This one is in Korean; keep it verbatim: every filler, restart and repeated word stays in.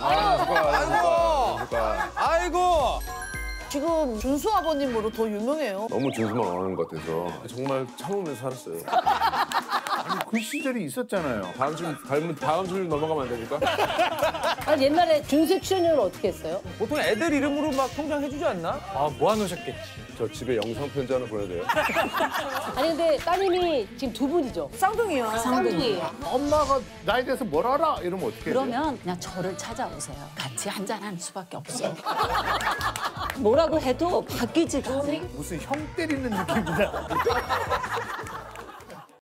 아이고. 아이고. 지금 준수 아버님으로 더 유명해요. 너무 준수만 원하는 것 같아서 정말 참으면서 살았어요. 아니, 그 시절이 있었잖아요. 다음 줄 닮은 다음 줄 넘어가면 안 됩니까? 아, 옛날에 준수 출연료는 어떻게 했어요? 보통 애들 이름으로 막 통장해주지 않나? 아, 모아놓으셨겠지. 저 집에 영상 편지 하나 보내도 돼요? 아니 근데 따님이 지금 두 분이죠? 쌍둥이요. 쌍둥이. 엄마가 나에 대해서 뭘 알아? 이러면 어떻게 해요? 그러면 그냥 저를 찾아오세요. 같이 한잔하는 수밖에 없어요. 뭐라고 해도 바뀌지가 않아. 무슨 형 때리는 느낌이다.